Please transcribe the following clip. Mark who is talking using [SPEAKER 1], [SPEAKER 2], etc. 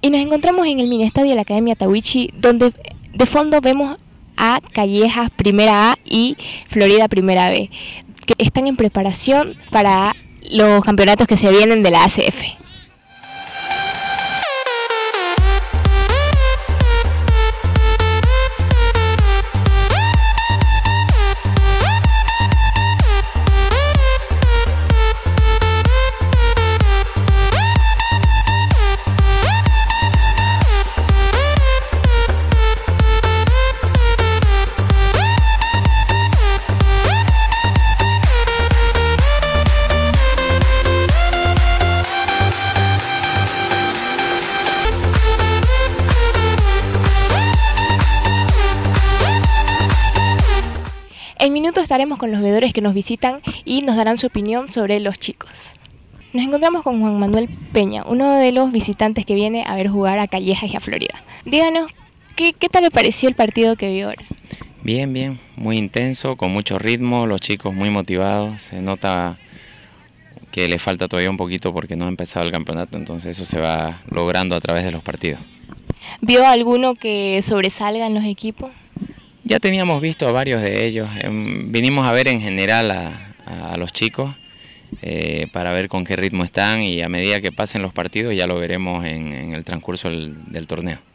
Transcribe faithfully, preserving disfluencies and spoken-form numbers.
[SPEAKER 1] Y nos encontramos en el mini estadio de la Academia Tahuichi, donde de fondo vemos a Callejas Primera A y Florida Primera B, que están en preparación para los campeonatos que se vienen de la A C F. En minutos estaremos con los veedores que nos visitan y nos darán su opinión sobre los chicos. Nos encontramos con Juan Manuel Peña, uno de los visitantes que viene a ver jugar a Callejas y a Florida. Díganos, ¿qué, qué tal le pareció el partido que vio ahora?
[SPEAKER 2] Bien, bien, muy intenso, con mucho ritmo, los chicos muy motivados, se nota que le falta todavía un poquito porque no ha empezado el campeonato, entonces eso se va logrando a través de los partidos.
[SPEAKER 1] ¿Vio alguno que sobresalga en los equipos?
[SPEAKER 2] Ya teníamos visto a varios de ellos, eh, vinimos a ver en general a, a, a los chicos eh, para ver con qué ritmo están y a medida que pasen los partidos ya lo veremos en, en el transcurso del, del torneo.